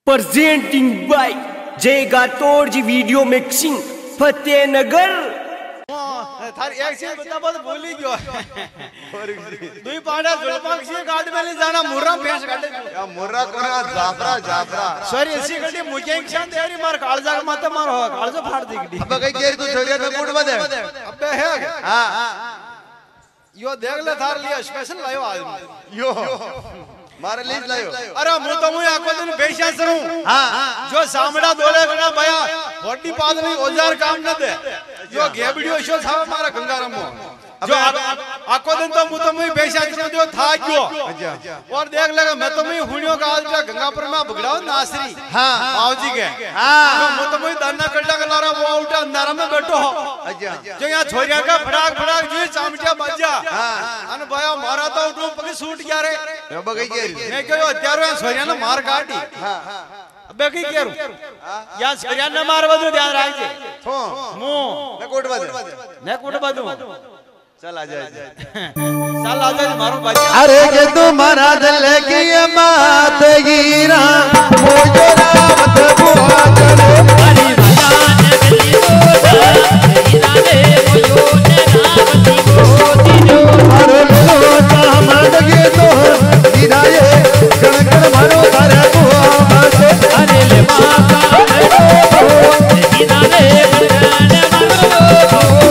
presenting by Jai Gatod ji video mixing Fatehnagar. थार एक चीज बता बहुत भूली गयो दुई पाड़ा जुलपाक्षी गाड़ी में ले जाना मुर्रा पेश गाड़ी या मुर्रा कोना जाफरा जाफरा सॉरी ऐसी गाड़ी मुझे एक शान तेरी मार कालजा का माता मार हो कालजा फाड़ देगी। अब कई केर तू छोरिया का कूट बदे अबे है हां यो देख ले थार लिया स्पेशल लायो आज यो मारे लीज लायो। अरे मु तो मु आको दिन बेशा सरू हां जो सामड़ा दोले गना भया बॉडी पाद नहीं औजार काम न दे जो गेबड़ियो शो था मारा गंगाराम जो आको दिन तो मु तो मु बेशा सरू जो था क्यों और देख लेगा मैं तो मु हुनियो का आज गंगापुर में बगड़ाओ नासरी हां मावजी के हां मु तो मु दाना कड्डा कलारा वो उठा अंधारा में बैठो जो यहां छोरिया का फड़ाक फड़ाक जी चामटिया बजा अन भया मारा तो उठो पगे सूट गया रे अब कई मैं कहो त्यारो छोरिया ने मार काटी अबे की केरू या छोरिया ने मार बदो ध्यान राखजे थो मु न कोट बदो चल आ जा चल आ जा मारो बाजी। अरे के तुम्हारा दिल की मात गिरा मुझे रावत बुआ करे हरि भजन दिली बोल गिरा रे मोयो ने रावती गोदी जो हर लो चामड़ के तो गिराए गण गण मारो करे बुआ बसे अरे ले माता गिरा रे गण मारो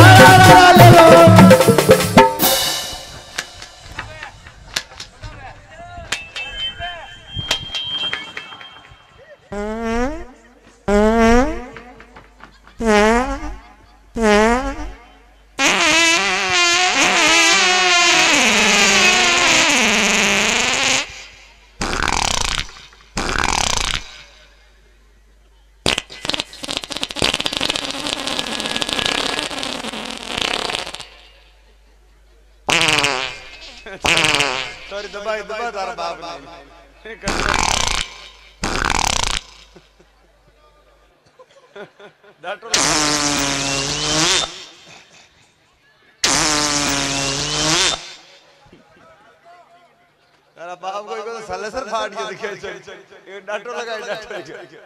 सॉरी दबा दबा तारा बाप ने डॉक्टर तारा बाप को तो सलेसर फाड़ के दिखे ये डॉक्टर लगा डॉक्टर।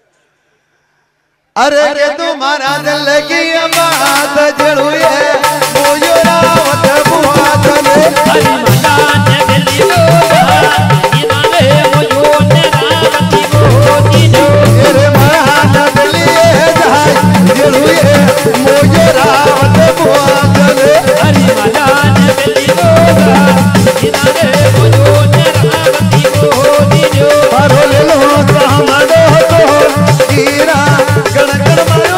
अरे के तुम्हारा दिल की बात जड़ुए मोयो रावत बुआ तने हरि भजन दिली बोल गिरा रे मोयो ने रावती गोदी जो तेरे मराना दिलिए जाय जड़ुए मोयो रावत बुआ तने हरि भजन दिली बोल गिरा रे मोयो ने रावती गोदी जो मारो ले लो सामडो तो गिरा गण गण मारो।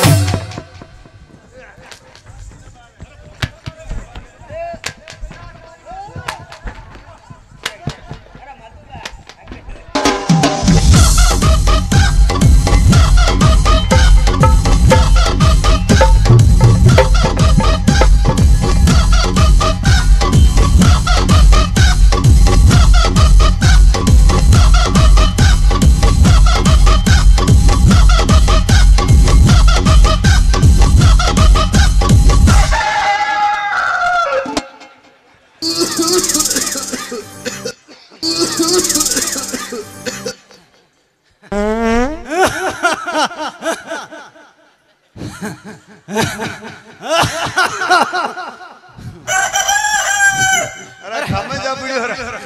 अरे खामे जा पड़ियो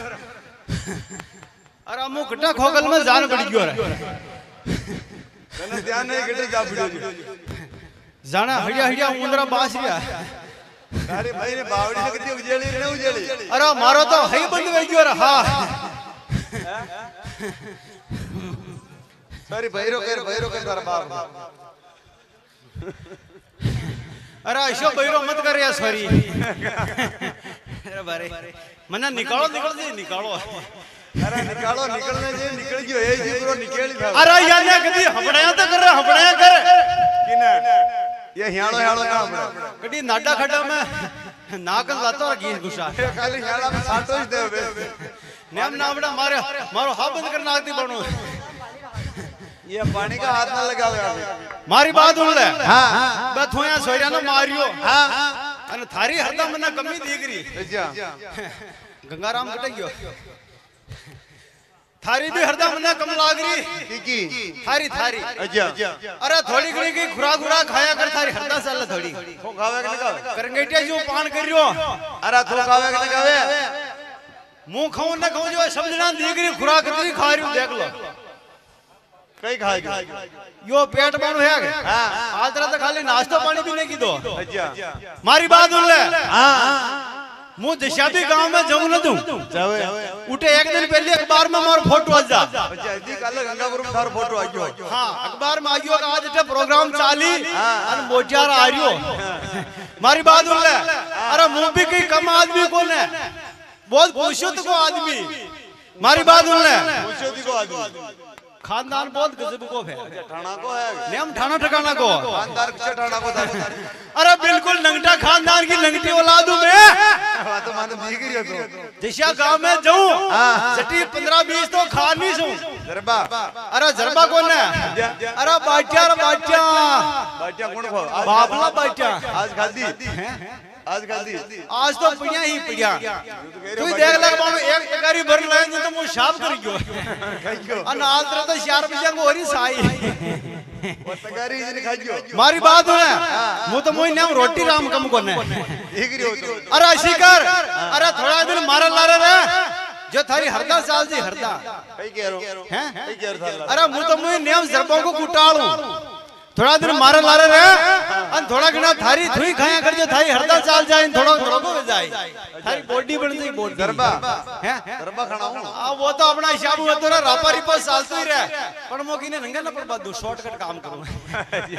अरे मु कटा खोगल में जान पड़ गयो रे तने ध्यान नहीं गटे जा पड़ियो जाना हड़िया हड़िया उंदरा बास रिया अरे भाई ने बावड़ी लगती उजेली ने उजेली अरे मारो तो हई बंद वे गयो रे हां सॉरी भैरो कर तारा बाप अरे ऐसो बैरो मत कर यार सॉरी अरे बारे मना निकालो निकालो अरे निकालो निकलने जे निकल गयो ए जी पूरा निकली था। अरे यार ने कदी हपड़ाया तो कर हपड़ाया कर किने ये हियाणो हियाणो ना हमरा कदी नाडा खड्डा में नाक लातो और घीस घुसा खाली हियाणा में साटो ही देवे नेम नाबड़ा मारो हा बंद कर नागती बनो ये पानी का हाथ ना लगाओ यार मारी बात सुन ले हां बे थोया सोरिया ने मारियो हां अन थारी हरदम मना कमी दीगरी अच्छा गंगाराम कटे गयो थारी भी हरदा मने कम लाग रही की थारी थारी अच्छा अरे थोड़ी घड़ी की खुराक खाया कर थारी हरदा साल थोड़ी तो खावे के खावे करंगेटिया जो पान कर रियो अरे तो खावे के खावे मुंह खाऊं न खाऊं जो समझना देख रही खुराक कितनी खा रही हूं देख लो कई खाएगी यो पेट बन है हां आज तरह तो खाली नाश्ता पानी भी नहीं की दो अच्छा मारी बात सुन ले हां मु दिशाबी गांव में जाऊं न दूं जावे उठे एक दिन पहले अखबार में मोर फोटो आ जा अच्छा जी कल गंगापुर में थार फोटो आ गयो हां अखबार में आ गयो आज इटे प्रोग्राम चाली और मोटियार आ रियो मारी बात सुन ले अरे मु भी कोई कम आदमी कौन है बहुत पुरुषों को आदमी मारी बात सुन ले पुरुषों को आदमी खानदान बहुत गजब को है ठाणा को है नेम ठाणा ठिकाना को खानदान किसे ठाणा को था अरे बिल्कुल नंगटा खानदान की नंगटी औलाद हूं मैं बात तो माने दिख रही हो तो दिशा गांव में जाऊं सटी 15-20 तो खा नहीं सू जरबा अरे जरबा कौन है अरे बाटिया कौन को बाबला बाटिया आज खादी आज तो पिया ही पिया तू देख ले बाबू एक गाड़ी भर ले तो मु शाम कर गयो अन आज तरह तो 4 बजे को होरी साई वो तगारी जने खाजो मारी बात है मु तो मोई नाम रोटी राम कम कोने देख रही हो अरे शिकर अरे थोड़ा दिन मार लारे रे जो थारी हरदा साल जी हरदा कई कह रो हैं कई कह रहा अरे मु तो मोई नाम जरबों को कुटाळू थोड़ा दिन मारे लारे रे अन थोड़ा घना थारी थुई खाया कर जो थारी हरदा चाल जाए थोड़ा को जाए थारी बॉडी बन जाए बॉडी गरबा हैं गरबा खाना आ वो तो अपना हिसाब में तो रापा रिपा सालतो ही रहे पण मो कीने नंगा न पर दो शॉर्टकट काम करो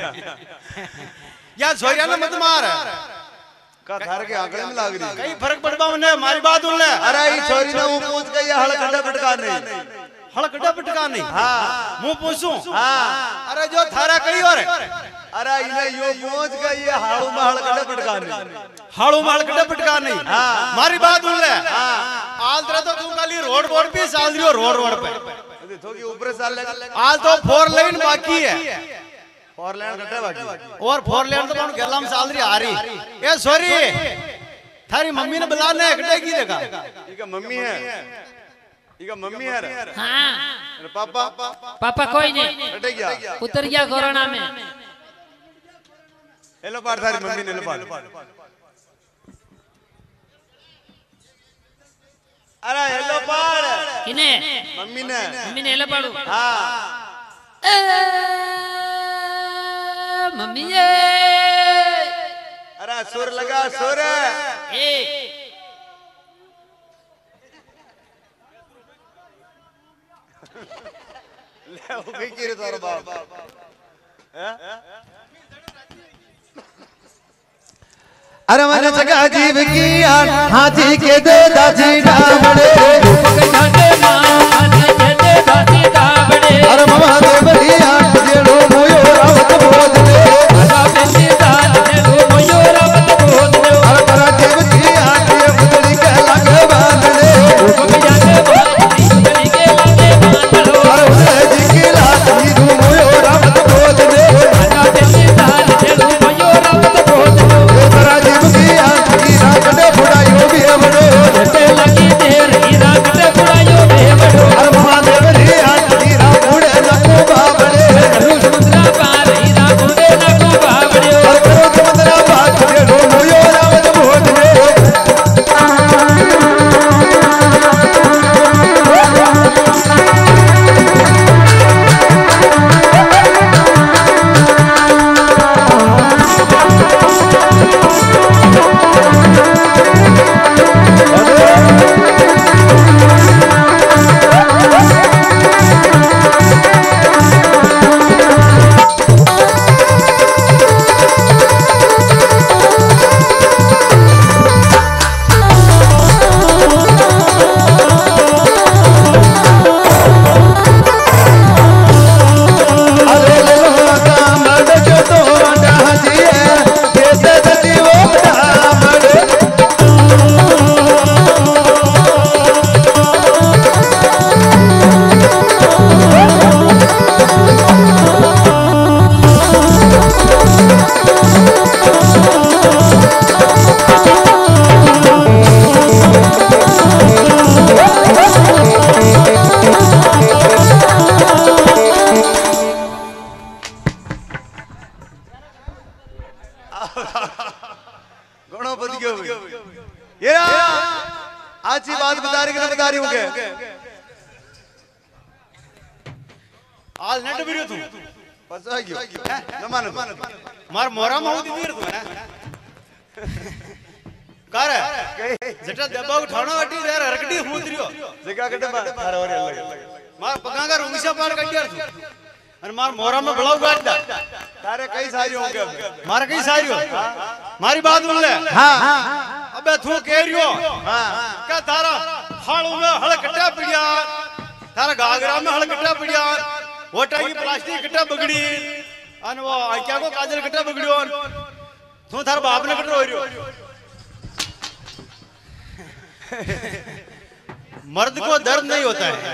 या सोया न मत मार का थार के आंकड़े में लाग रही कई फर्क पड़बा मने हमारी बात उन ले अरे ई छोरी ने वो पूछ के हल गड्ढा पटका नहीं हल गड्ढा पटका नहीं हां मु पूछूं हां अरे जो थारा कई और अरे इने यो पूछ के ये हाड़ू में हल गड्ढा पटका नहीं हाड़ू में हल गड्ढा पटका नहीं हां हमारी बात उन ले हां आज तरह तो तू खाली रोड पे साल दियो रोड पे तो की ऊपर साल आज तो 4 लाइन बाकी है 4 लाइन गड्ढा बाकी और 4 लाइन तो कौन गल्ला में साल रही आ रही ए सॉरी थारी मम्मी ने बुलाने गड्ढे की देखा ये मम्मी है इका मम्मी है हां अरे पापा कोई नहीं हट गया उतर गया कोरोना में हेलो पार थारी मम्मी ने लो पार अरे हेलो पार किने मम्मी ने हेलो पाड़ू हां मम्मी ये अरे सुर लगा सुर ए ले वो भी गिरे तारो बाप हैं अरे मन जगा जीव की हाथी के दे दाजी डाबड़े अरे ममा दे बलिया जेड़ो मोयो रावत बोल दे अरे करा जीव की हाथी बुदड़ी के लगे बांधने अरे उसे जी की लाठी दू मोयो रावत बोल दे लगी देर हीरा कटे बुड़ायो तारी हो गए आज नेट बिरियो तू पसा गयो नमान मार मोरा में होती वीर तू है कार जटा दबा उठाना वाटी यार हरकटी हुंदरियो जगह कटे मार और अलग मार पगांगा रुमिशा पार कटियार तू और मार मोरा में बड़ाऊ गाड़ दा तारे कई सारी होंगे मार कई सारी हो मारी बात बोल ले हां अबे तू कह रियो हां क्या तारा हाड़ू में हड़ कटा पड़िया तारा गागरा में हड़ कटा पड़िया वोटा की प्लास्टिक कटा बगड़ी अन वो क्या को काजल कटा बगड़ियो तू थार बाप ने कट रोइयो मर्द को दर्द नहीं होता है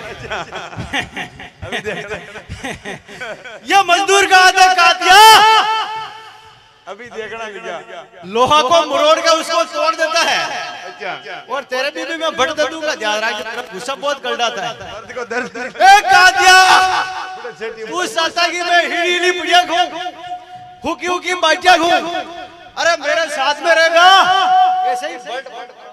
ये मजदूर का आदर कातिया अभी देखना क्या लोहा को मरोड़ के उसको तोड़ देता है और तेरे बीबी में बढ़ दे दूंगा ध्यान रख गुस्सा बहुत कर जाता है मर्द को दर्द ए कातिया तू सासा की मैं हिली पुड़िया घूम हुकी हुकी बाटिया घूम अरे मेरे साथ में रहेगा ऐसे ही बढ़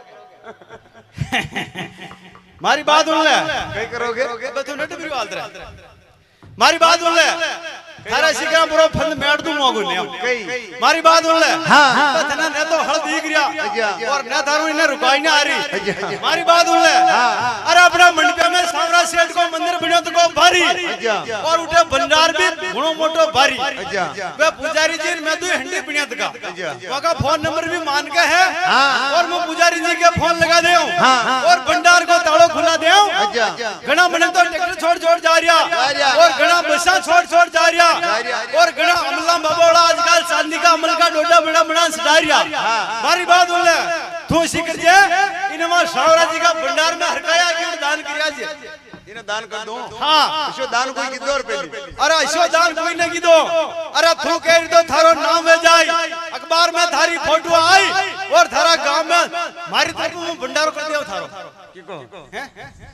मारी बात बोल ले कई करोगे तू नट भी बात रहा मारी बात बोल ले थारा सिकरा पूरा फंद मैट दूं मागो ने कई मारी बात बोल ले हां तना ने तो हल दीग रिया और ने थारो इने रुकाई ना आ रही मारी बात बोल ले अरे अपना मंडपे में सावरा सेठ को मंदिर बन्यो तो को भारी और उठे भंडार भी घणो मोटो भारी वे पुजारी जी मैं तो हंडी बन्या तका वाका फोन नंबर भी मान के है और मैं पुजारी जी के फोन लगा देऊ और भंडार को तालो खुला देऊ घणा मन तो ट्रैक्टर छोड़ छोड़ जा रिया और घणा बसा छोड़ छोड़ जा रिया और घणा अमला बाबोड़ा आजकल चांदी का अमल का डोडा बड़ा बड़ा सटारिया मारी बात बोल ले तू शिकर जे इनमा सावरा जी का भंडार में हरकाया क्यों दान किया जी इने दान कर दो हां इसो दान कोई की दौर पे अरे इसो दान कोई ने की दो अरे तू कह दो थारो नाम में जाए अखबार में थारी फोटो आई और थारा गांव में मारी तरफ में भंडार कर दियो थारो की को हैं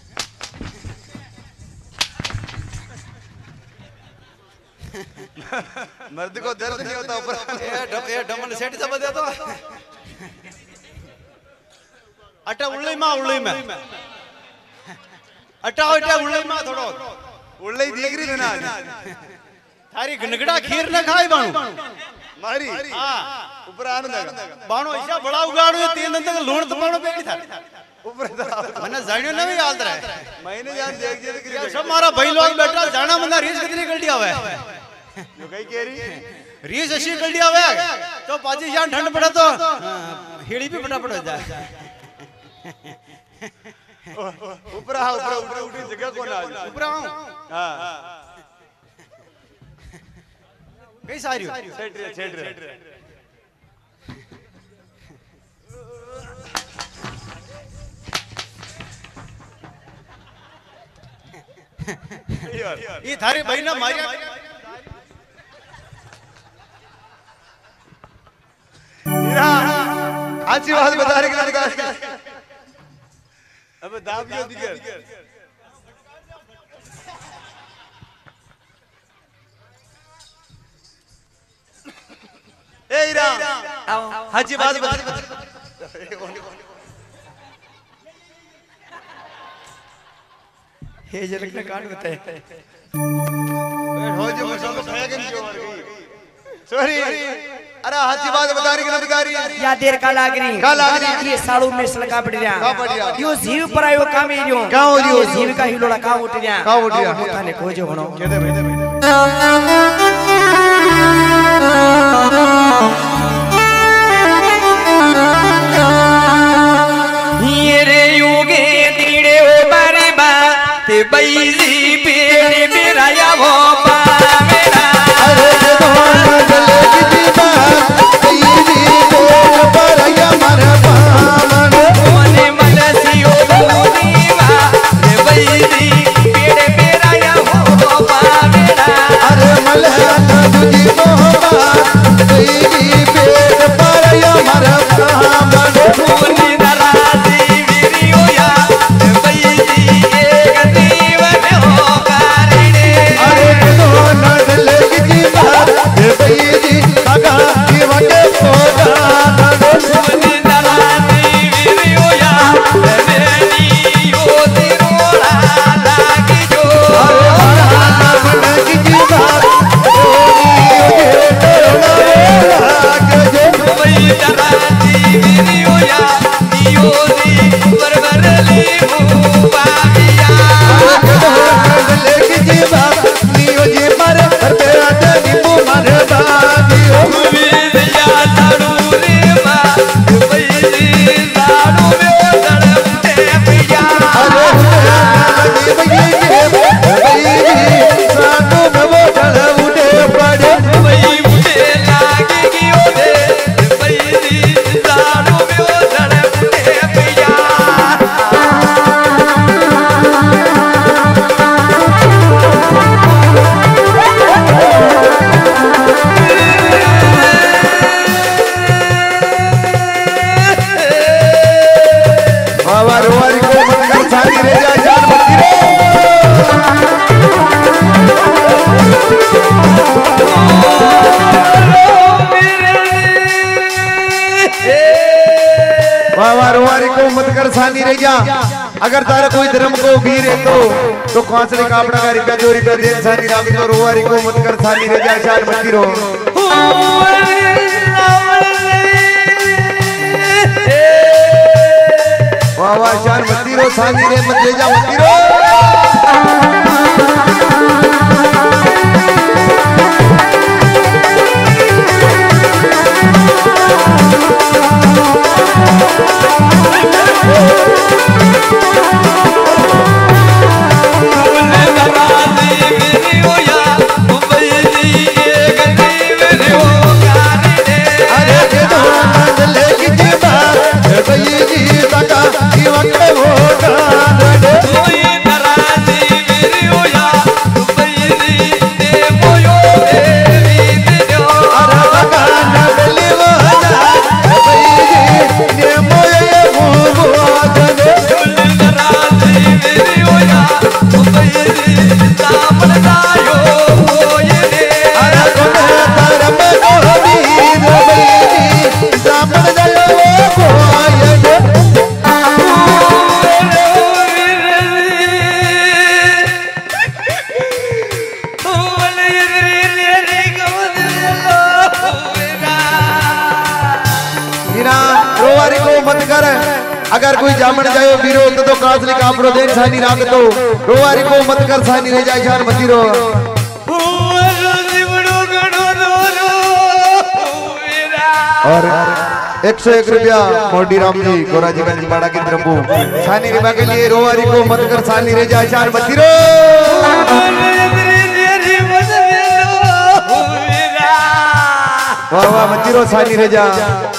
मर्द को दर्द नहीं होता ऊपर ये डमन सेट सब दे तो अटा उल्ले में अटा उल्ले में थोड़ो उल्ले दिख रही ना थारी गनगड़ा खीर न खाई बाणू मारी हां ऊपर आने लगा बाणो ऐसा बड़ा उगाड़ो 3 दिन तक लूण तो बाणो बेटी था ऊपर मैंने जानियो न भी याद रहे मैंने जान देख जे सब मारा भाई लोग बैठा जाना मना रीस कितनी गलती आवे जो कई कह रही रीस ऐसी गलती आवे तो पाजी जान ठंड पड़ा तो हेड़ी भी फटाफट हो जाए ऊपर आ ऊपर उठी जगह को ना ऊपर आऊं हां कई सारी हो सेट रे ये थारे भाई ना मारिया अच्छी बात बता रहे कि अब दाबियो दिगर ए इरा हाजी बात बता हे जलक ने काट बताए हो जो मसाला खाया के नहीं सॉरी अरे हाथी बात बता रही कि नबकारी या देर का लाग रही ये साड़ू में सलका पड़ रहा यो जीव पर आयो काम एरियो का हो रियो जीव का हिलोड़ा का उठ रहा का उठ रहा थाने खोजो हणो के दे भाई ये रे युगे तीड़े ओ बारे बा ते बैजी पेड़ मेरा या वो पा मेरा अरे दोन गले की दीवा बैजी पेड़ पर या मर पावन ओने मनसियो दीवा ते बैजी पेड़ मेरा या वो पा मेरा अरे मलहन तुझी मोहबा बैजी पेड़ पर या मर पावन ओने दराजी वीरियो या ते बैजी एक दीवा में हो सानी रह जा। अगर तारा कोई धर्म को वीर है तो कौंसले कापड़ा का रिपया जो रिपया दे सानी राग तो रोवारी को मत कर सानी रह जा शान मत रो। वाह वाह शान मत रो सानी रे मत ले जा मत रो। अगर कोई जामन जायो बीरो तो कासली कापड़ो देन सानी राग तो रोवारी को मत कर सानी रह जाए शान मती रो। और 101 रुपया मोडी राम जी गोराजीगंज बाड़ा की द्रबू सानी रिबा के लिए रोवारी को मत कर सानी रह जाए शान मती रो। वाह वाह मती रो सानी रह जा।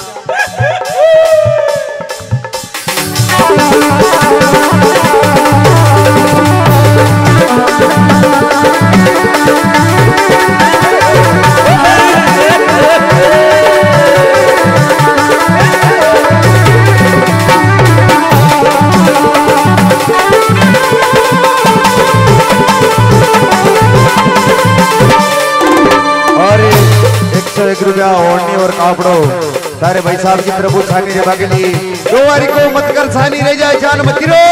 और 101 रुपया ओढ़नी और कापड़ो तारे भाई साहब की प्रभु सानी रे बागे ली रोवारी को मत कर सानी रह जाए जान मती रो।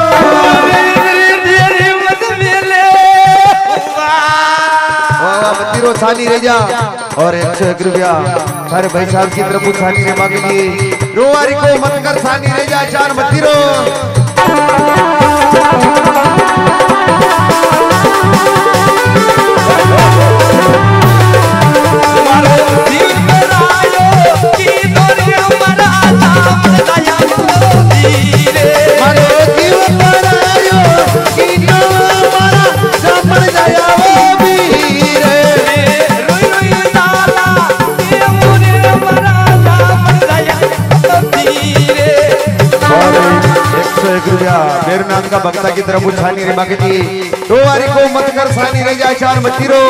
वाह मती रो सानी रह जा। और 101 रुपया तारे भाई साहब की प्रभु सानी रे बागे ली रोवारी को मत कर सानी रह जाए जान मती रो। मेरे नाम का भक्ता की तरफ छानी रे बाकी थी रोवारी को मत कर सानी रह जाए शान मती रो।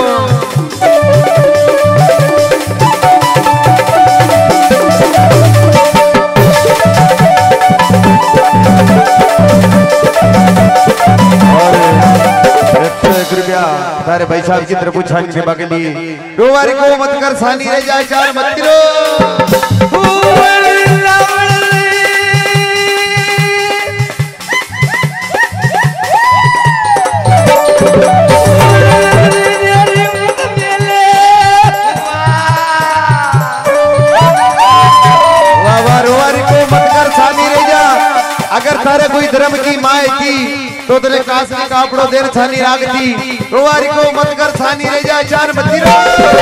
और 101 रुपया तारे भाई साहब की तरफ छानी रे बाकी थी रोवारी को मत कर सानी रह जाए शान मती रो। अगर थारे कोई धर्म की माए थी तो तेरे कास की कापड़ो देर छानी राग थी रोवारी को मत कर छानी रह जाए चार मती रो।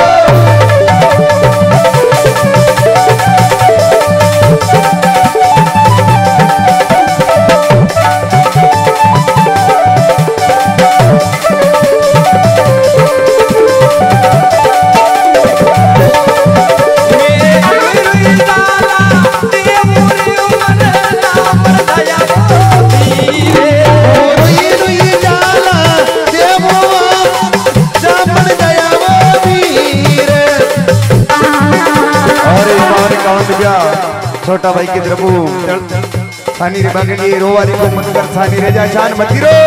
छोटा भाई की प्रभु सानी रे बागे लिए रोवारी को मत कर सानी रह जा शान मती रो।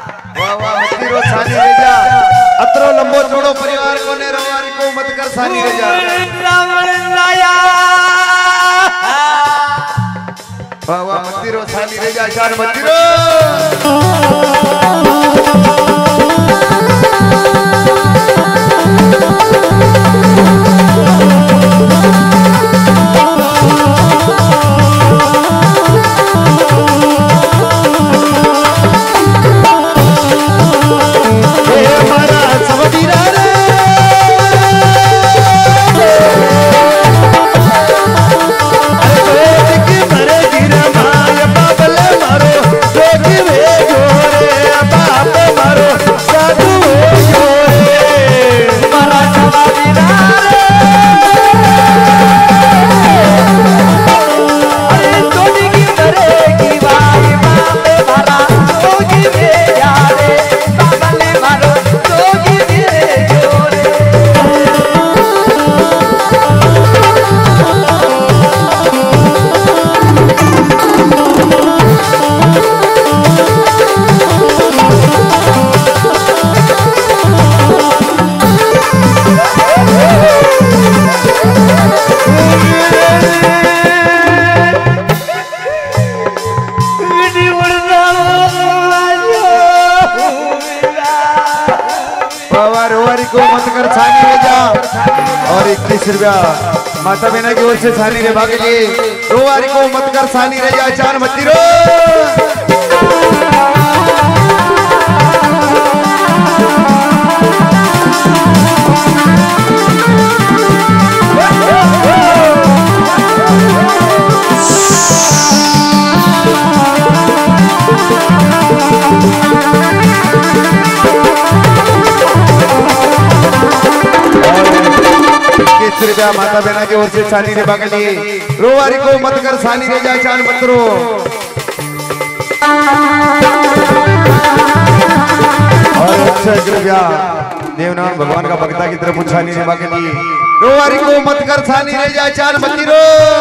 वाह मती रो सानी रह जा अतरो लंबो छोड़ो परिवार को ने रोवारी को मत कर सानी रह वाह वाह मंदिरो सानी रे जा चार मंदिरो और 21 रुपया माता बहना की ओर से सानी रे भाग लिए रोवारी को मत कर सानी रे जा चार मत रो रुपया माता बहना की ओर से सानी रे भाग लिए रोवारी को मत कर सानी रे जा चार मत रो और 1 रुपया देवनाम भगवान का भक्ता की तरफ सानी रे भाग लिए रोवारी को मत कर सानी रे जा चार मत रो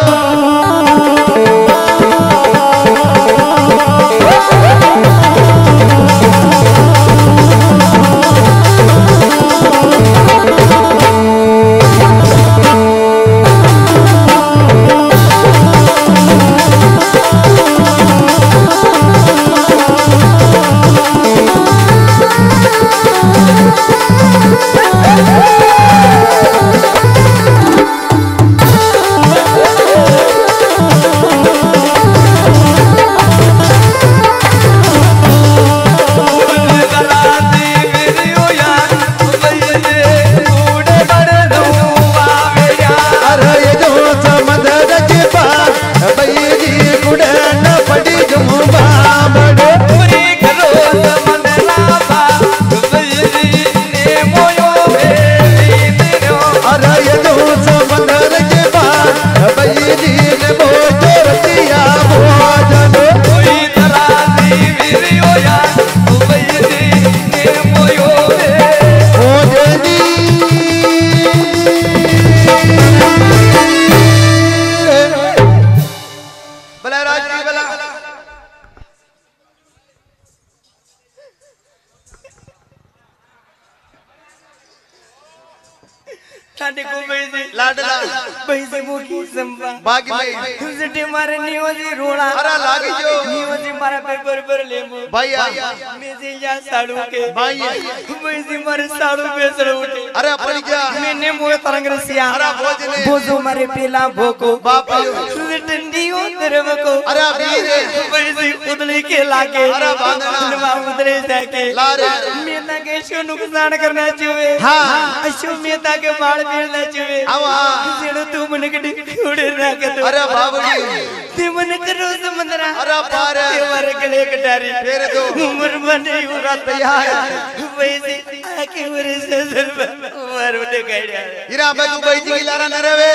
बाकी में तुझे मारे नियोजी रोड़ा अरे लागी जो नियोजी मारा पेपर पर लेमो भैया मैं जे या साड़ू के भाई मैं मारे साड़ू बेसड़ उठे अरे अपन क्या मैंने मोए तरंग रसिया अरे भोजने भोजो मारे पेला भोको बाप तुझे टंडी हो तेरे को अरे वीरे पैसे उदले के लाके अरे बांधना उदले जाके लारे मेता के शो नुकसान करना चाहिए हां अशो मेता के बाल बेड़ना चाहिए अब हां जेड़ो तू मन के उड़े ना के अरे बाबूजी ते मन करो समंदरा अरे पार ते वर गले कटारी तेरे दो उम्र बने उरा तैयार वैसे आके उरे से सर वर बने गया इरा बे तू भाई जी की लारा न रहे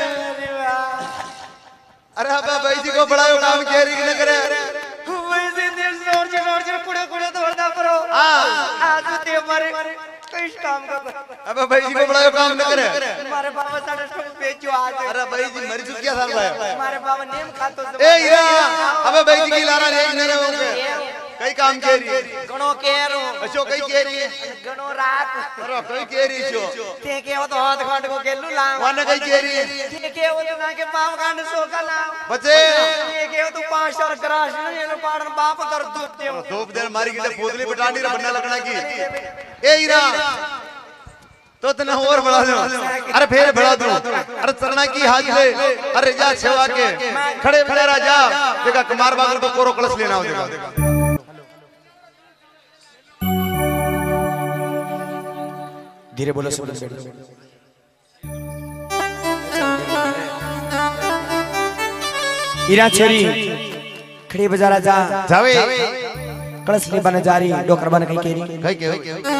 अरे अब भाई जी को बड़ा काम केरी न करे वैसे दिल जोर से कुड़े दौड़दा करो आज ते मारे कई काम कर अब भाई जी को बड़ा काम न करे हमारे बाबा साडे स्टॉक बेचो आज अरे भाई जी मर चुकिया साल भाई हमारे बाबा नेम खातो ए इरा अब भाई जी की लारा रेग न रहे कई काम केरी गणो केरो अशो कई केरी गणो रात अरे कई केरी छो ते के हो तो हाथ काट को केलू लाव वन कई केरी ते के हो तो ना के पाव कांड सोका लाव बचे ते के हो तो 5 पाशर कराश ने पाड़न बाप दर धूप देर मारी के पोतली पटानी रे बनना लगना की ए हीरा तो तना और बढ़ा दो अरे फिर बढ़ा दो अरे चरना की हाथ ले अरे जा सेवा के खड़े खड़े राजा देखा कुमार बागर को कोरो कलश लेना हो देखा धीरे बोलो सुन हीरा छोरी खड़ी बजारा जा जावे कलश ले बने जा रही डोकर बने कहीं केरी कहीं के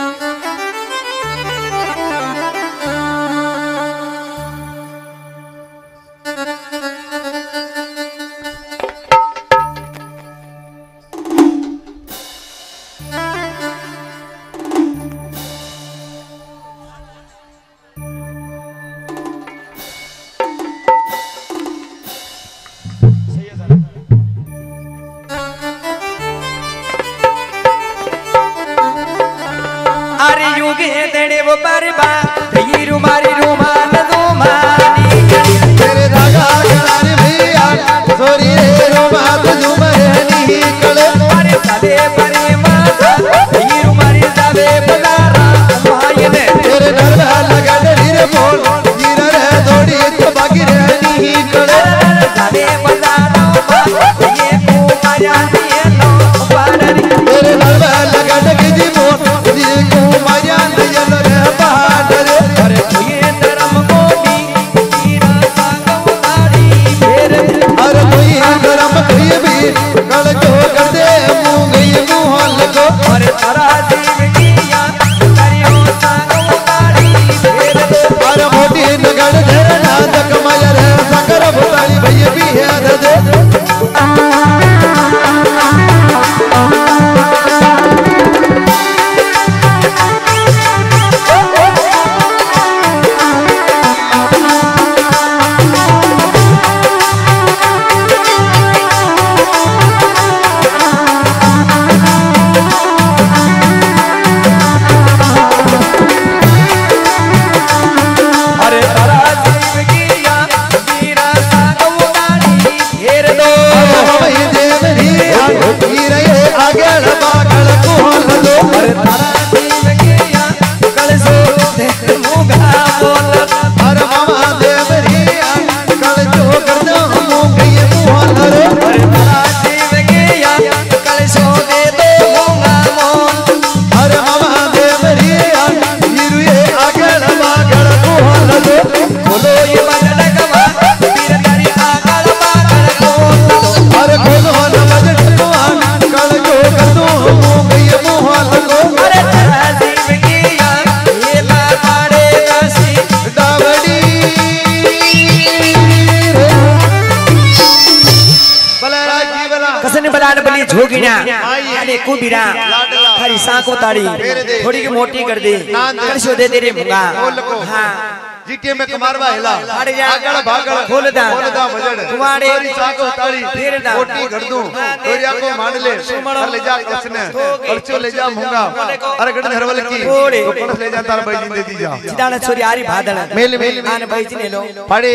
कुबीरा हरी सांको ताड़ी थोड़ी की मोटी कर दे कलशो दे तेरे मुंगा हां जीके में कुमारवा हिला आगल भागल खोलदा मजड़ कुमारे सांको ताड़ी मोटी कर दूं तोरिया को मान ले ले जा कसने कलशो ले जा मुंगा अरे गड़ धरवल की तो कलश ले जा तार भाई दे दी जा सीधा छोरी आरी भादल मेल मेल आने भाई जी ले लो पड़े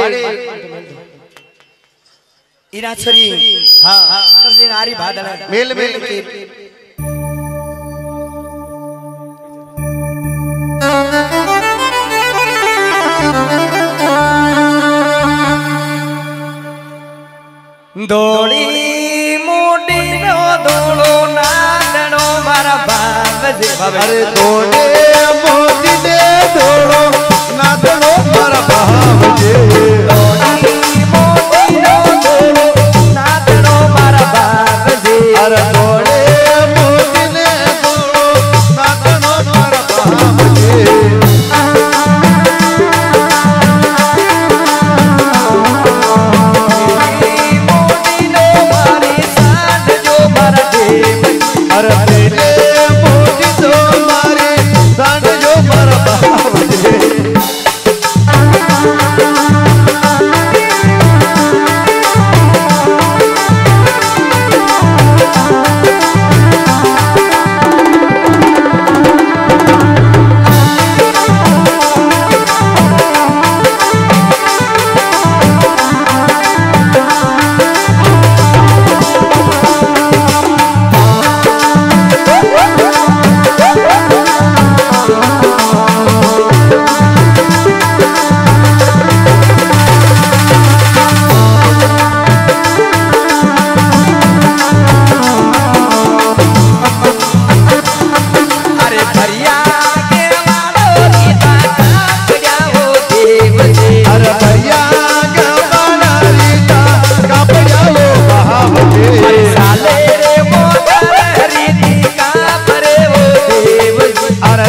इना छोरी हां कसने आरी भादल मेल मेल दोड़ी मोटी नो दोड़ो नादनो मारा बाबजे अरे दोड़े मोटी ने दोड़ो नादनो मारा बाबजे दोड़ी मोटी नो दोड़ो नादनो मारा बाबजे अरे दोड़े मोटी ने दोड़ो नादनो मारा बाबजे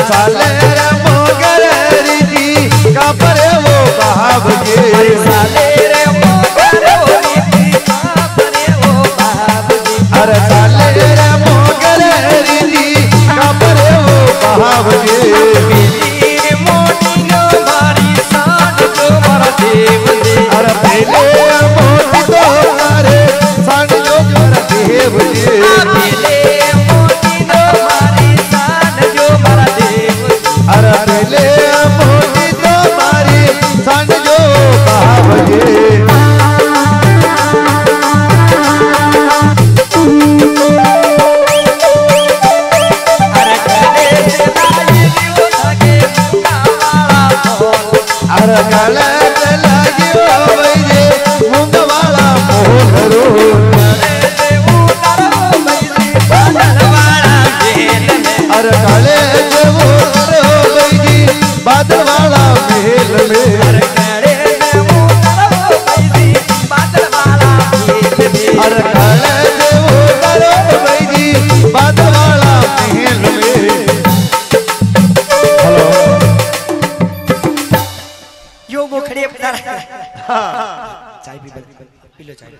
साले रे मोगर रीति का परे वो भाव के साले रे मोगर रीति का परे वो भाव के अरे साले रे मोगर रीति का परे वो भाव के मेरी मोटी नो मारी सान जो मारा देव दे अरे पहले मोटी तो मारे सान जो मारा देव दे पहले मोटी नो मारी सान जो मारा देव अरे पहले मोटी तो मारी सान जो भाव के अरे गले पे लागियो वैजे मुंग वाला मोहरो अरे गले पे वो वैजी बादल वाला महल में अरे गले पे वो वैजी बादल वाला महल में हेलो यो मुखड़े चाय पी लो चाय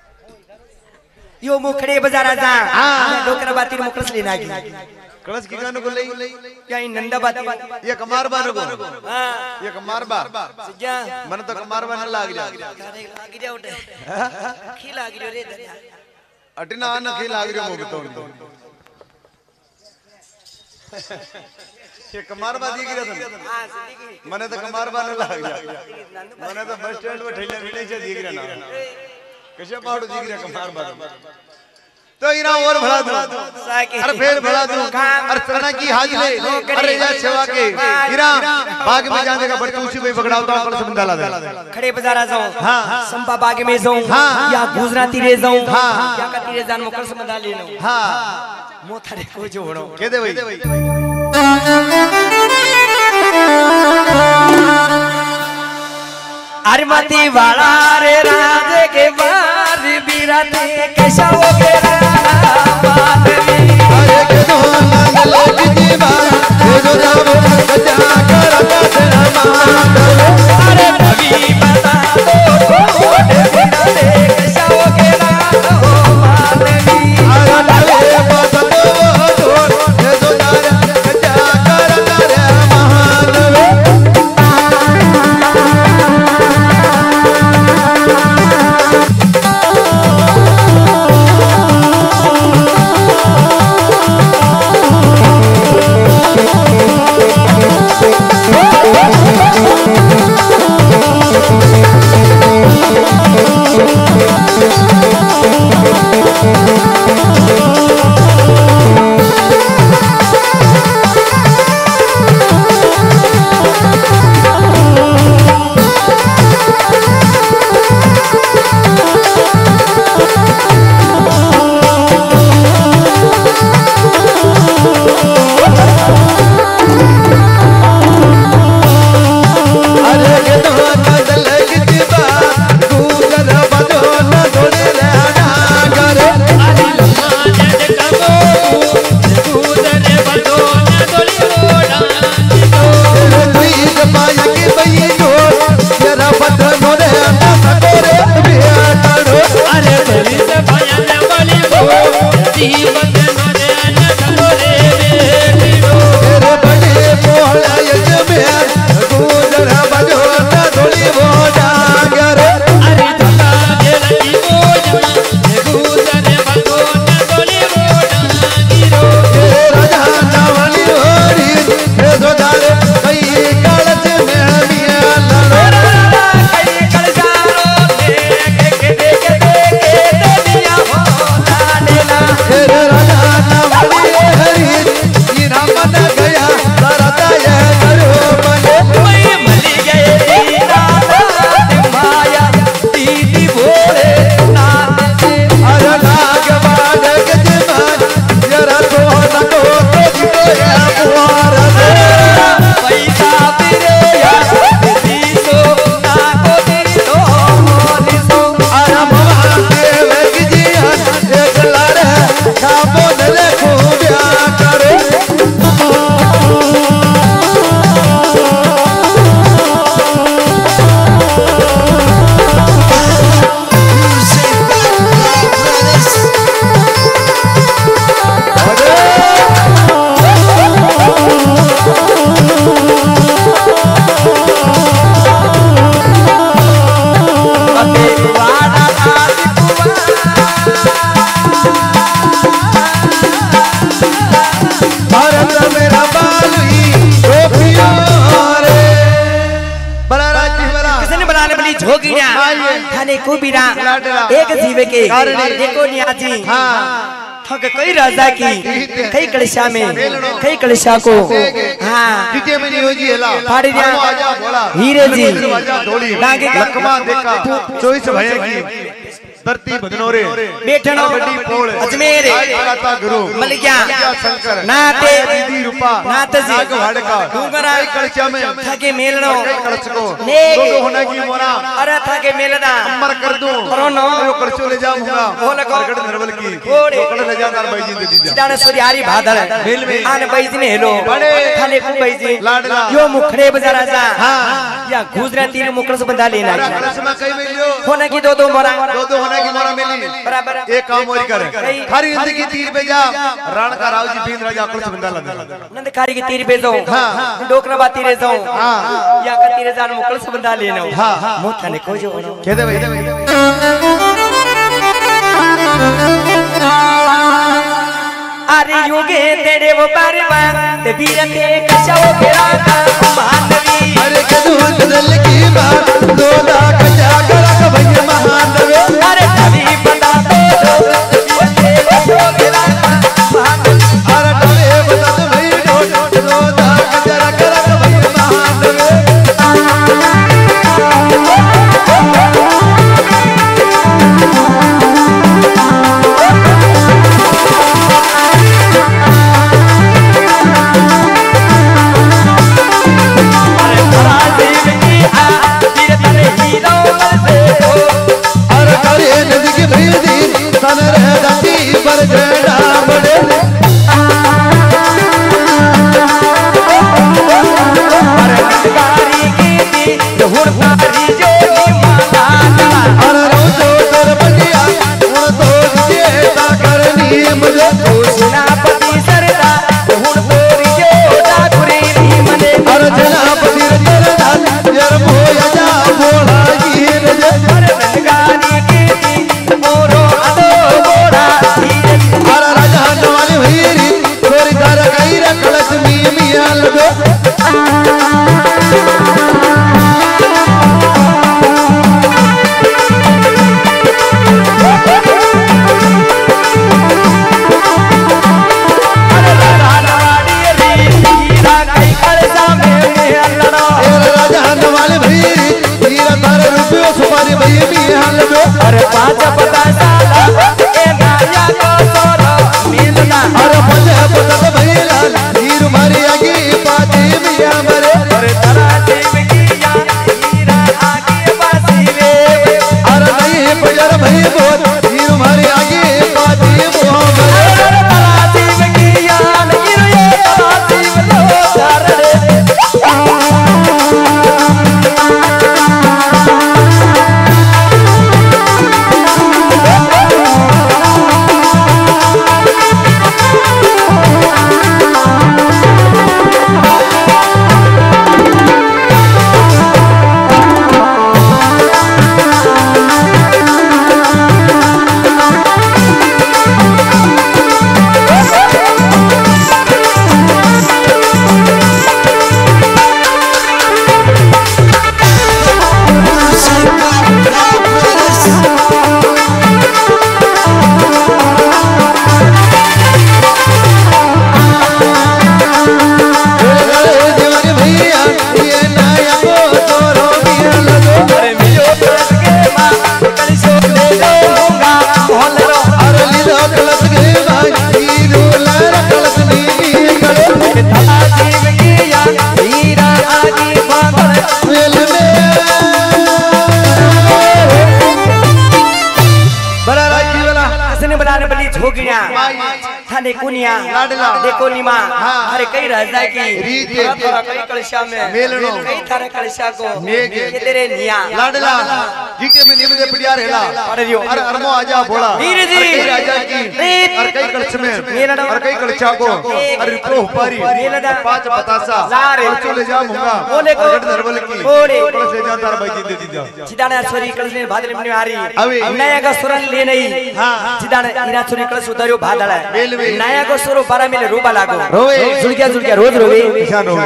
यो मुखड़े बाजारा जा डोकरा बाती मुखड़स लेना की कलश की गानो को ले क्या इन नंदा बाती ये कमार बार को हां ये कमार बार सज्जा मन तो कमार बार न लाग जा लागी रे उठे खी लागी रे दरिया अटना न खी लाग रे मो तो ये कमार बार दी गिरा तुम हां सिद्दीकी मने तो कमार बार न लाग जा मने तो बस स्टैंड में ठेले मिले से दी गिरा ना कैसे पहाड़ दी गिरा कमार बार तो इना और भड़ा दूं अरे फिर भड़ा दूं अरे चरना की हाजिले अरे या सेवा के इरा बाग में जाने का बड़ी ऊंची पे पकड़ाता हूं कल से बंदा ला दे खड़े बाजारा जाऊं हां संपा बाग में जाऊं या गुजराती रे जाऊं या कती रे जान मुकर से बंदा ले लो हां मोथरे को जोड़ो के दे भाई अरमती वाला रे राजे के बार बिराते कैसा हो के अरे के तो नंद लग जीवा ये जो जाव सजा कर तेरा मान अरे नबी बता दो बिराते कैसा हो के मानवी अरे बता दो ये जो जाव सजा कर तेरा मान Oh, एक जीवे के देखो नियाजी थक कई राजा की कई कलिशा में कई कलिशा को हाँ फाड़ी दिया हीरे जी लागे लकमा देखा 24 भैया की धरती बदनोरे बेठनो बड़ी पोल अजमेर माता गुरु मलिया शंकर नाते दीदी रूपा नात जी नाग भाड़का डूंगरा कलचा में थके मेलनो कलच को नेक दो होने की मोना अरे थके मेलना अमर कर दूं करोनो जो कलचो ले जाऊंगा बोल को गड़ नरवल की ओड़े कल ले जादार भाई जी दे दी सिदाने सूर्यारी भादल मेल में आने भाई जी ने हेलो बड़े खाने को भाई जी लाडला यो मुखड़े बजारा जा हां या गुजरा तीर मुखड़ से बंधा लेना कलच में कई मिलियो होने की दो मोरा दो होने की मोरा मिली बराबर एक काम और करे खारी नंद की तीर पे जा राण का राव जी बीन राजा कलच बंधा लगा नंद खारी की तीर पे जाओ हां डोकरा बा तीरे जाओ हां या का तीरे जान मुखड़ से बंधा लेना हां मोथा ने खोजो कह दे भाई अरे योगे तेरे वो परवा ते बीरते कशाओ घेरा मानवी अरे कदू बदल की बात दो लाख जागर भैया महानवे अरे कभी बता दो बीरते कशाओ घेरा मानवी अरे डले बता दो भाई दो लाख जागर भैया महानवे थाने कुनिया देखो निमा अरे कई राजा की थोड़ा कई कलशा में मेलनो कई थारे कलशा को ये तेरे निया लाडला जीके में निमदे पड़िया रहला अरे अरमो आजा बोला वीर जी कई राजा की और कई कलश में और कई कलशा को अरे तो उपारी पांच बतासा कलचो ले जा मुंगा बोले को गड़ नरवल की ओड़े कलश ले जा तार भाई जी दे दीजा सिदाना छोरी कलश में भादल में आ रही नया का सुरन ले नहीं हां सिदाना इरा छोरी कलश उतारियो भादल है नया को सुरो 12 मिले रूबा लागो रोवे झुलकिया रोज रोवे निशान हो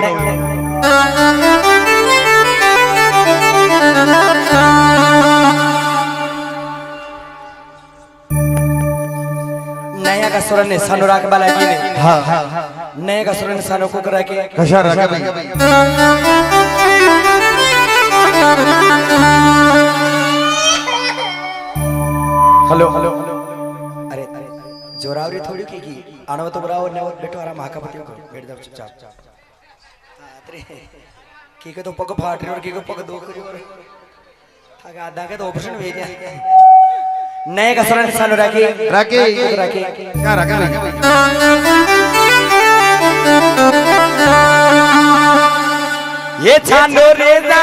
नया का सुरन ने सानो राख बाला की ने हां नया का सुरन सानो को करा के कशा रखे भाई हेलो हेलो अरे जोरावरी थोड़ी की आनो तो बुरा और ने बैठो आराम हाका पति को बैठ जाओ चुपचाप अरे की के तो पग फाट रही और की को पग दो करी और थागा आधा के तो ऑपरेशन हो गया नए का सरन सानो राखी क्या रखे ये छानो रेजा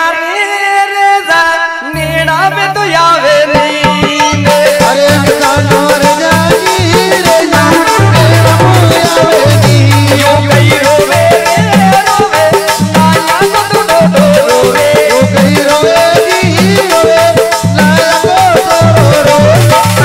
नेड़ा में तो यावे नहीं अरे छानो रेजा नेड़ा में यावे नहीं यो कई रोवे लाया को तो डो रोवे यो कई रोवे लाया को तो रोवे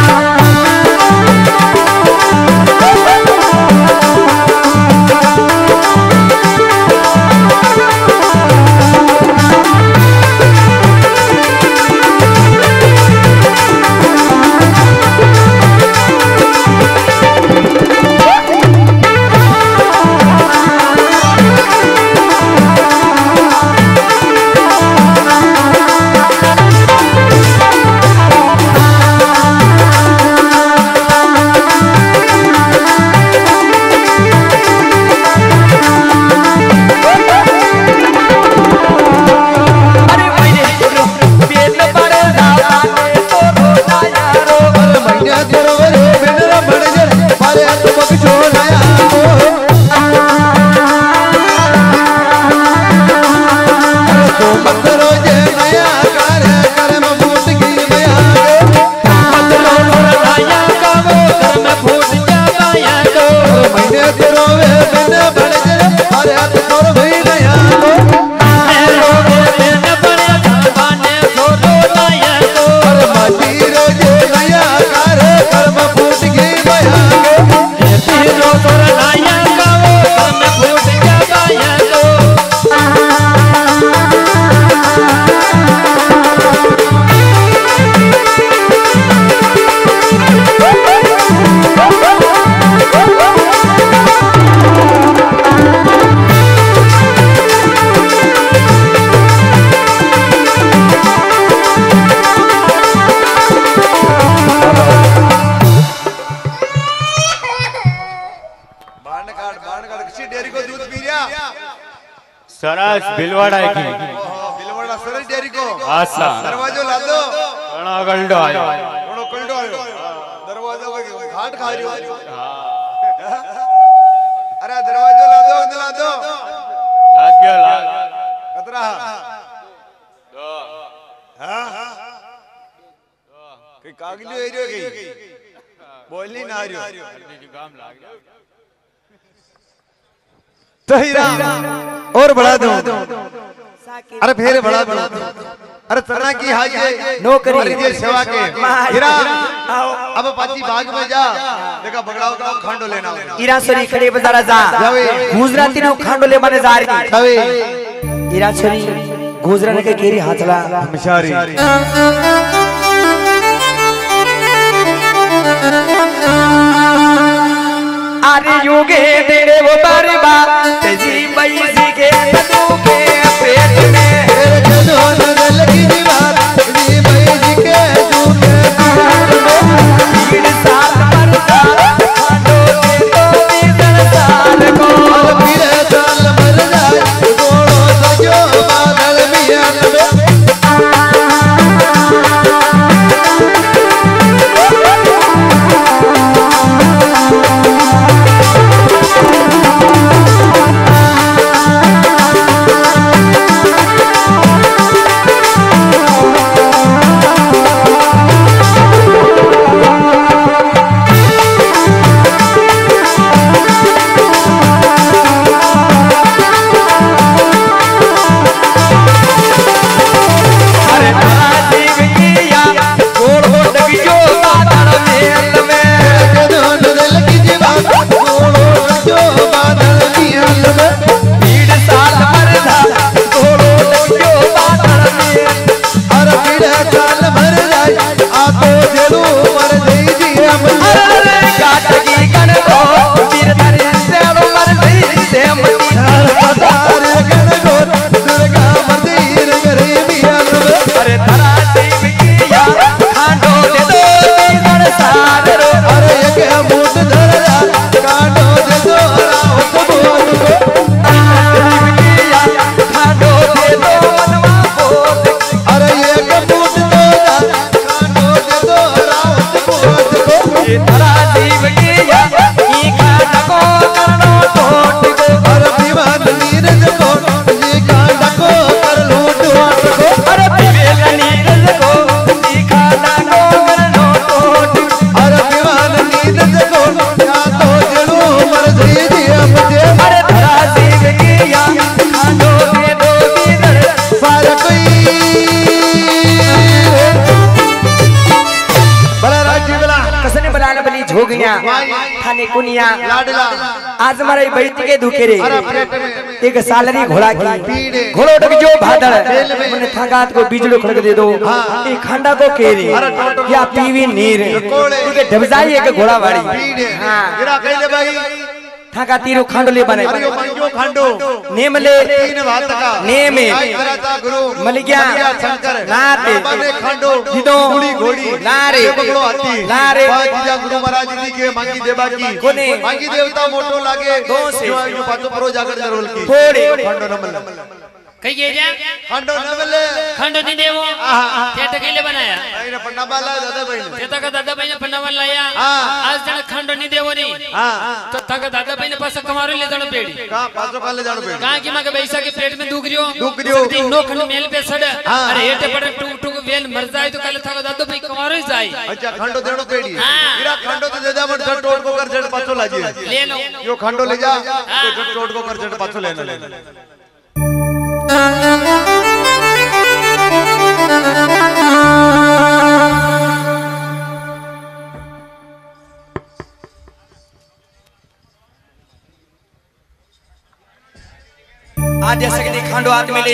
सरस भिलवाड़ा की भिलवाड़ा सरस डेयरी को आसा दरवाजो ला दो घणो कल्डो आयो घणो कल्डो आयो दरवाजो को घाट खा रही हो अरे दरवाजो ला दो लाग गयो लाग कतरा दो हां के कागलियो एरियो गई बोलनी ना आरियो काम लाग गयो तहीरा और बढ़ा दो अरे फिर बढ़ा दो अरे तरना की हाजी नौकरी ये सेवा के हीरा अब पाची बाग में जा देखा बगड़ाओ का खांडो लेना ईरासरी खड़े बाजार जा गुजराती नो खांडो ले माने जा रही तवे ईरासरी गुजराने के केरी हाथला मिशारी अरे युगे तेरे वो बरबा तेजी पैसी के तू के पेट में तेरे दोन लगी दीवार तेरी पैसी के तू के भीड़ साथ पर साथ खांडो के तो इधर साल को भीड़ साल मर जाए गोड़ो सजो बादल मियां जीव के या ई खांडा को करनो टोट को अरे दीवान नीरज को ये कांडा को कर लूट वाट को अरे पीवेल नीरज को ई खांडा को करनो टोट अरे दीवान नीरज को या तो जड़ू मर जी अपने अरे धरा जीव के या खांडो के दो दीदर सारा कोई बड़ा राजीवला कसने बनाना बली झोगिया थाने कुनिया लाडला आज हमारे बैठ के धुके रे अरे प्लेट में एक सालरी घोड़ा की घोड़ो डग जो भादड़ मैंने थागात को बिजलो खड़क दे दो ये खंडा को केरे या पीवी नीर के ढबजाई एक घोड़ा वाड़ी हां गिरा कहले भाई थागा तीरो खांडोले बने अरे मंजो खांडो नेम ले तीन बात का नेम कराता गुरु मलिया शंकर नाते बने खांडो जिदो घोड़ी घोड़ी लारे बगड़ो हाथी लारे बाजीजा गुरु महाराज जी के मांगी देवा की कोने मांगी देवता मोटो लागे दो से जो पातो परो जाकर जरूर की थोड़े खांडो न मिले कई के जा खांडो न मिले खंडो नहीं देवो तेट केले बनाया आईने पन्ना बाला दादा भाई ने तेता का दादा भाई ने पन्ना वाला लाया आज जण खंडो नहीं देवो नी तो तक दादा भाई ने पास कमारो ले जानो पेड़ी का पासो काले जानो पेड़ी कहां की मगे बैसा के पेट में दुखरियो दुखरियो नो खंड मेल पे सड़ अरे हेटे पड़े टुक टुक वेल मर जाए तो कल थाको दादा भाई कमारो ही जाए अच्छा खंडो देनो पेड़ी गिरा खंडो तो देदा मत झट टोट को कर झट पाछो लाजी ले लो यो खंडो ले जा तो झट टोट को कर झट पाछो लेना आज जैसे कि खांडो हाथ में ले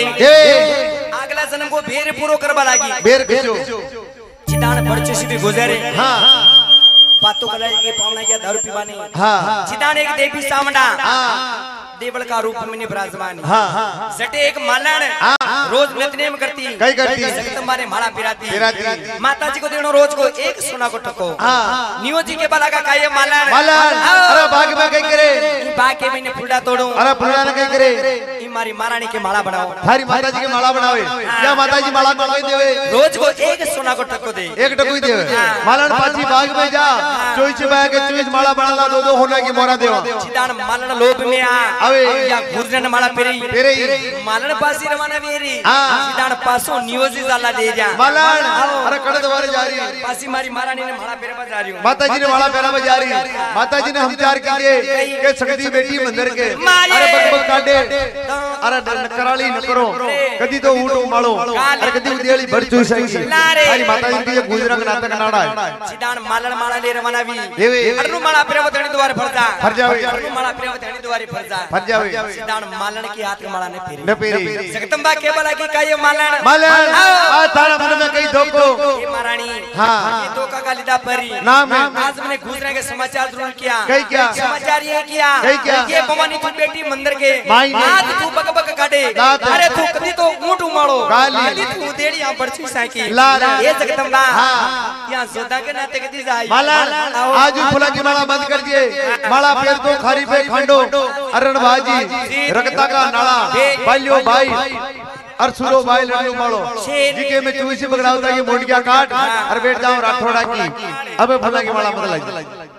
अगला जन्म को बेर पूरो करवा लागी बेर किचो चिदान बरचे से भी गुजरे हां पातो कलर के पावना या दारू पीवानी हां चिदान एक देवी सामडा देवल का रूप में विराजमान सटे एक मालन रोज नित्य में करती कई करती तुम्हारे माला पिराती माता जी को देनो रोज को एक सोना को ठको नियो जी के बाला का काये मालन अरे बाग में कई करे बाग के मैंने फुलडा तोड़ो अरे फुलडा ने कई करे ई मारी महारानी के माला बनाओ थारी माता जी के माला बनावे या माता जी माला को देवे रोज को एक सोना को ठको दे एक टकुई देवे मालन पाची बाग में जा चोइच बाग के चोइच माला बनाला दो दो होना की मोरा देवा चिदान मालन लोभ में आ अवे या गुजरन माला पेरे मालन पासी रवाना वेरी सिदान पासो नियोजी जाला दे जा मालन अरे कड़े दवारे जा रही पासी मारी महारानी ने माला पेरे पर जा रही हूं माता जी ने माला पेरा पर जा रही माता जी ने हम चार किए के सकती बेटी मंदिर के अरे बकबक काटे अरे कराली न करो कदी तो ऊट उमालो अरे कदी उदेली भर चुई सकी अरे माता जी के गुजरन नाटक नाड़ा है सिदान मालन माला ले रवाना भी देवे अरनु माला पेरे पर द्वारे फर जावे अरनु माला पेरे पर द्वारे फर जावे सिदान मालन की हाथ के माला ने न पेरी जगदम्बा के बाला की काये मालन मालन आ तारा मन में कई धोको ये महारानी हां ये धोखा का लिदा परी नाम है आज मैंने गुजरने के समाचार जरूर किया कई क्या समाचार ये किया ये भवानी तू बेटी मंदिर के आज तू बकबक काटे अरे तू कदी तो ऊंट उमाड़ो कदी तू देड़ी यहां बरछी साकी ये जगदम्बा यहां सोदा के नाते कदी जाई मालन आज फुला की माला बंद कर दिए माला फेर दो खारी पे खंडो अरण बाजी रक्ता का नाला बालियो भाई अरसुरो भाई लड़ू मारो जिके में चूई से बगड़ावता ये मोंडिया काट और बैठ जाओ राठौड़ा की अबे फुला की माला मत लग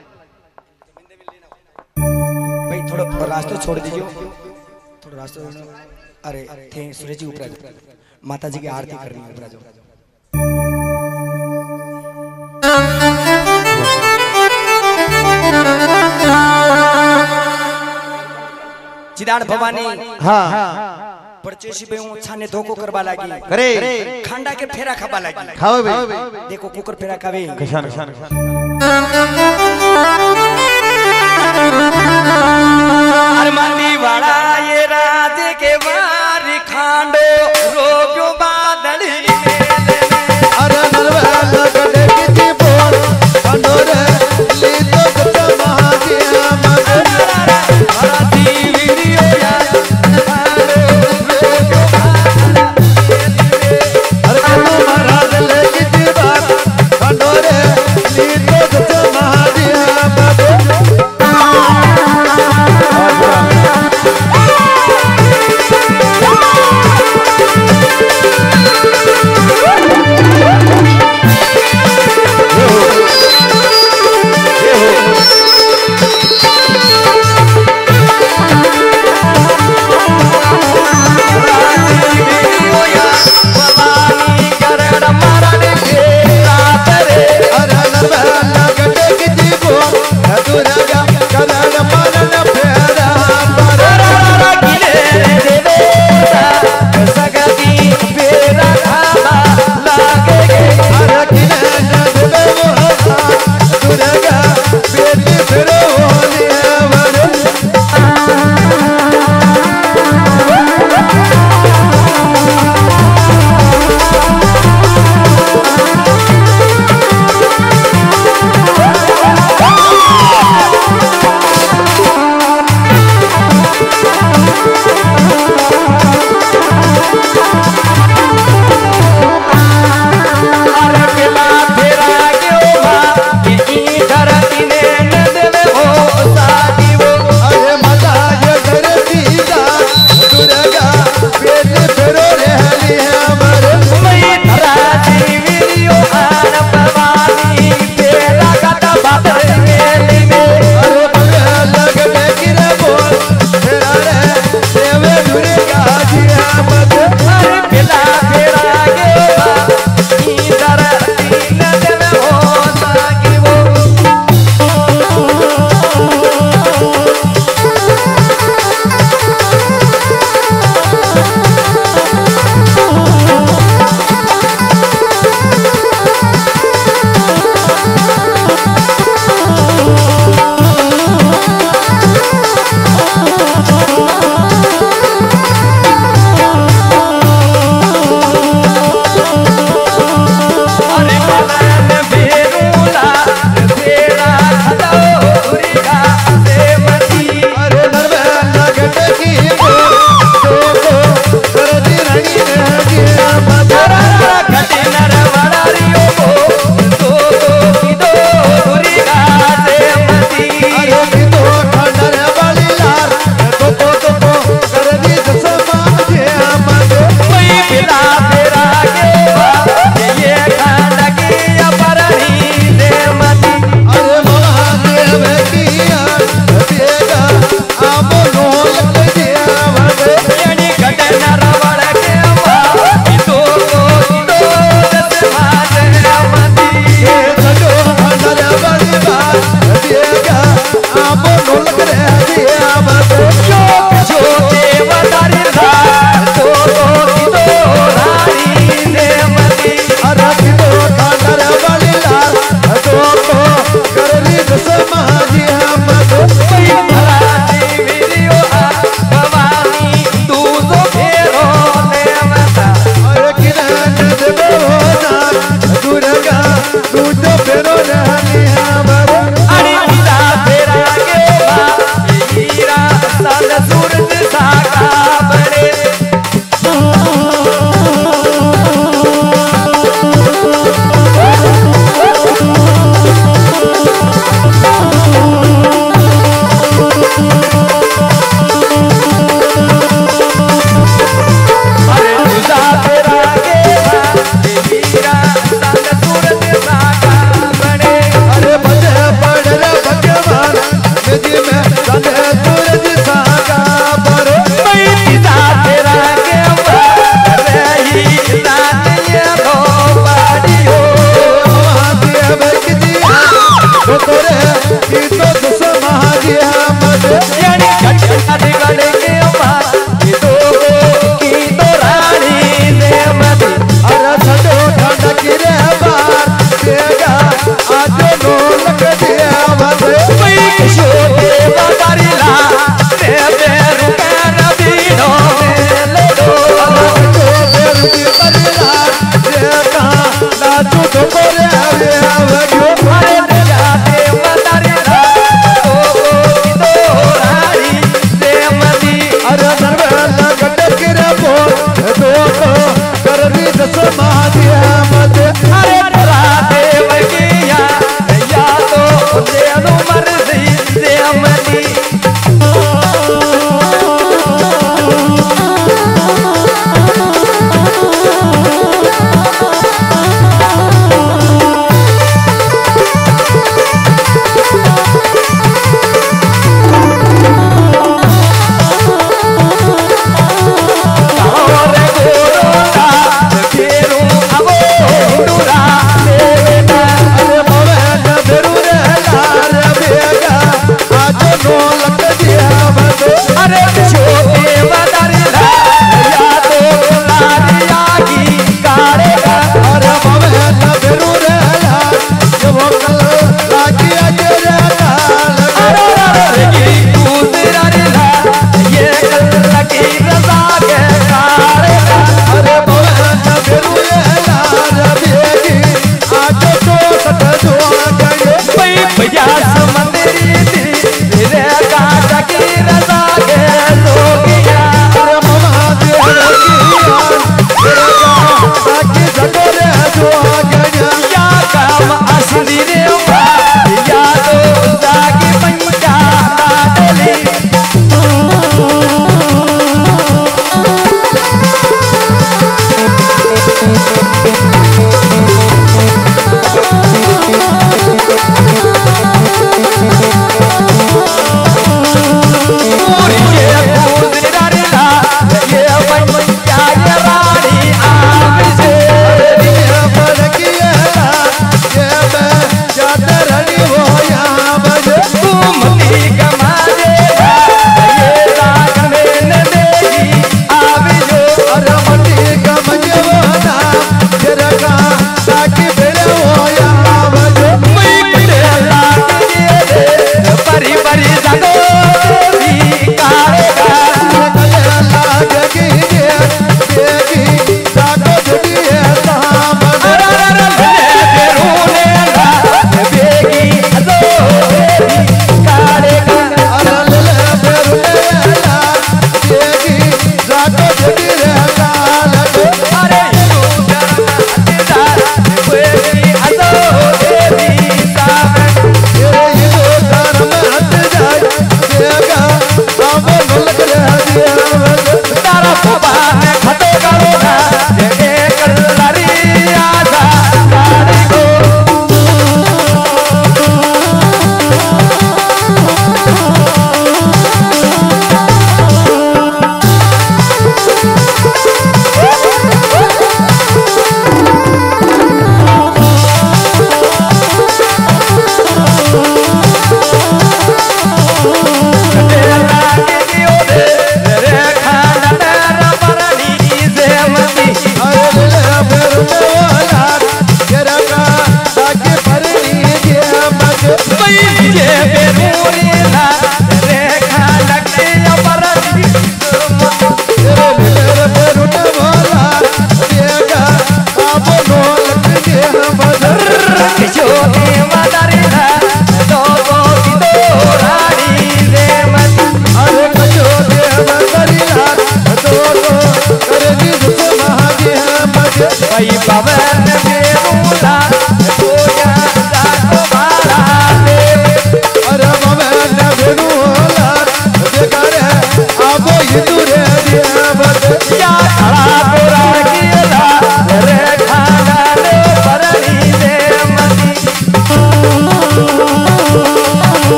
भाई थोड़ा रास्ता छोड़ दीजिए थोड़ा रास्ता अरे थे सूरज जी ऊपर माता जी की आरती करनी है ऊपर जाओ चिदान भवानी हां परचेसी पे छाने धोको करवा लागी करे खंडा के फेरा खबा लागी खाओ बे देखो कुकर फेरा खावे किसान अरमानी वाला ये राज के वारी खांडो रोब्यो बादली अरे नरवा लगड़े की बोल खंडोरे ली तो कच्चा महाजिया मगर आरती वीडियो यार अरे कनु महाराज ले की बात खंडोरे ली तो कच्चा महाजिया दुर्गा कदर मनन फेरा सगती फेरा धामा लागे अरे किने देवे दुर्गा बेटी फेरो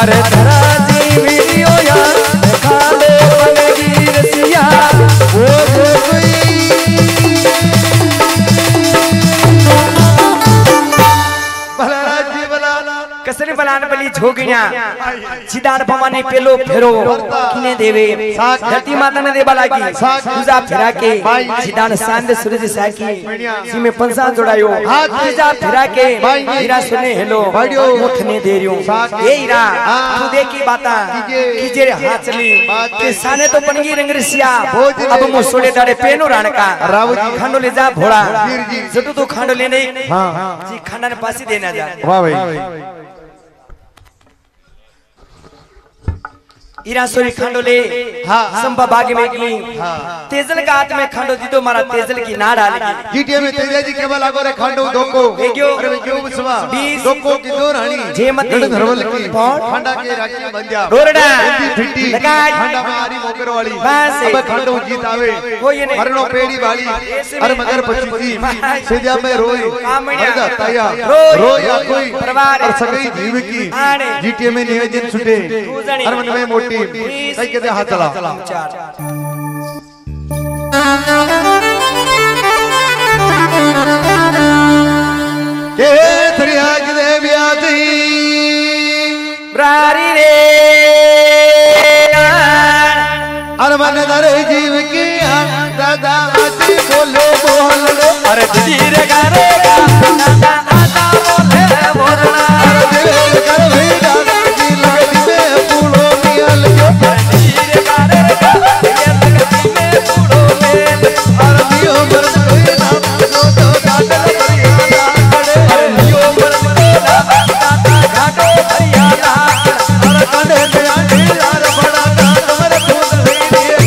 अरे धरा जी वीडियो यार खाले बनेगी रसिया वो कोई कसरी बलान बली झोगिया सिदार भवानी पेलो फेरो किने देवे धरती माता ने देवा लागी पूजा फेरा के सिदार सांद सूरज साकी सीमे पंसा जोड़ायो पूजा फेरा के हीरा सुने हेलो मुखने दे रियो ए हीरा तू देखी बाता कीजे हाथ चली के साने तो बनगी रंगरसिया अब मो सोड़े डारे पेनो राणका खांडो ले जा भोड़ा जटू तो खांडो ले नहीं जी खांडा ने पासी देना जा वाह भाई ईरासोरी खांडोले संभा बाग में की तेजल का हाथ में खांडो दी तो मारा तेजल की ना डालेगी जीटीए में तेजा जी केवल लागो रे खांडो दोको अरे वे क्यों बसवा दोको की दो रानी जेमत धरवल की खांडा के राखी बंजा रोरडा फिटी लगा खांडा में आरी मोकर वाली बस अब खांडो जीत आवे कोई नहीं हरनो पेड़ी वाली अरे मगर पछी सेजा में रोई मरदा तया रोया कोई परिवार और सगई जीव की जीटीए में नियोजन छुटे हर मन में मोटी कई कहते हाथ चला के थरियाज देविया दी ब्रारी रे अरमन दर जीव की दादा आती बोलो बोल अरे धीरे गारे गा दादा आता बोले बोलना दिल कर भई दादा की लगती में फूलों नियल धीरे गारे गा ये लगती में फूलों में और दियो मर्द कोई ना तो काटल करिया अरे लियो मर्द को ना दादा घाटो हरियाणा और कंधे पे आंधी यार बड़ा तुम्हारे फूल रही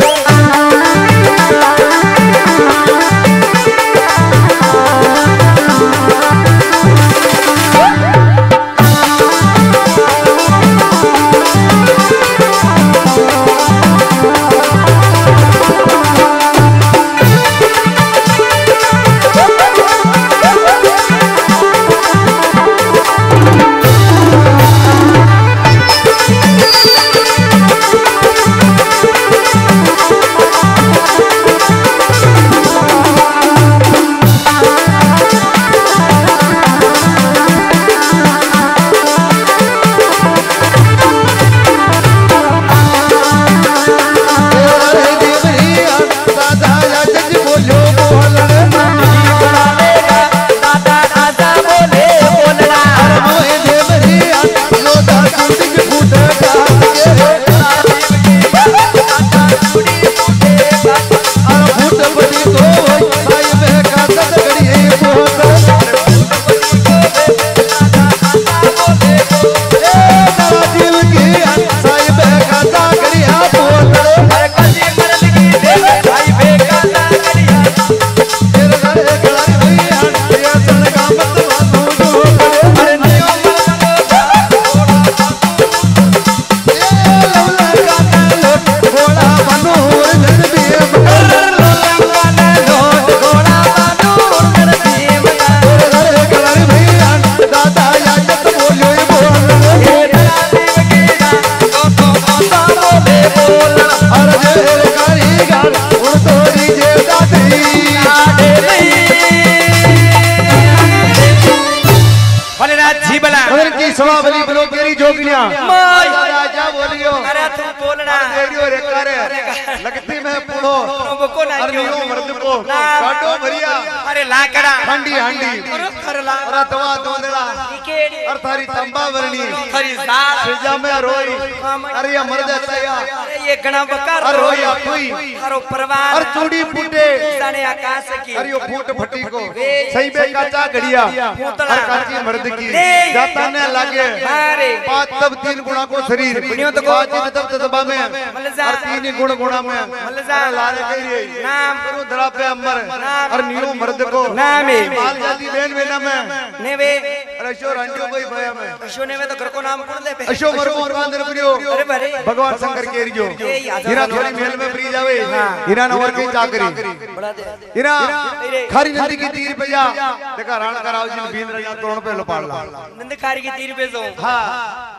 सवाबली बलो केरी जोगियां माय राजा बोलियो अरे तू बोलना रेडियो रे करे लगती में पूड़ो बको ना अरनियो मर्द को काटो भरिया अरे लाकड़ा हंडी हंडी करला और तवा दोंदड़ा टिकेड़ी और थारी तंबा वरनी थारी साल सिजा में रोई अरे ये मर्द तया अरे ये गणा बकार और रोया कोई थारो परवार और चूड़ी फूटे जाने आकाश की अरे यो फूट फटी को सही बे काचा घड़िया और काची मर्द की जाता ने लागे अरे पांच तब तीन गुणा को शरीर पांच तब तबा में और तीन गुण गुणा में लारे कही नाम करू धरा पे अमर और नियो मर्द को नाम है माल जाती बेन बेना में नेवे अरे शो रंजो भाई भया में अशो नेवे तो घर को नाम कौन दे अशो मरको अंदर पुरियो अरे भरे भगवान शंकर के रियो हीरा थोड़ी मेल में फ्री जावे हीरा नवर की चाकरी बड़ा दे हीरा खारी नदी की तीर पे जा देखा राणा कराव जी बीन रहा तोड़ पे लपाड़ ला नंदखारी की 3 रुपए दो हां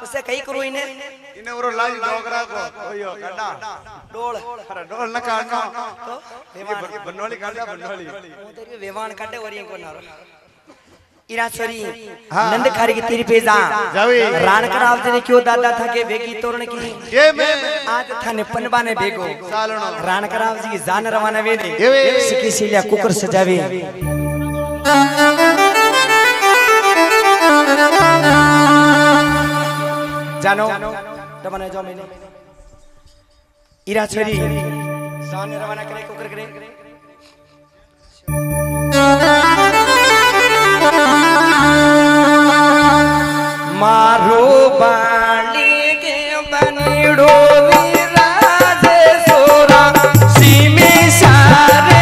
उसे कई करू इने ओरो लाज डोगरा को ओयो काडा डोल अरे डोल न काडना तो ये बनवाली काडा बनवाली तेरे वेवान काटे और ये को नारो इराचरी नंद खारी की तेरी पेजा जावी रान कराव तेरे क्यों दादा था के बेगी तोरण की ये मैं आज थाने पनबा ने बेगो सालनो रान कराव जी की जान रवाना वे ने सिकी सिलिया कुकर सजावे जानो तमने जो मैंने इराचरी जान रवाना करे कुकर करे मारो बाली के बनीड़ो विराजे सोरा सीमे सारे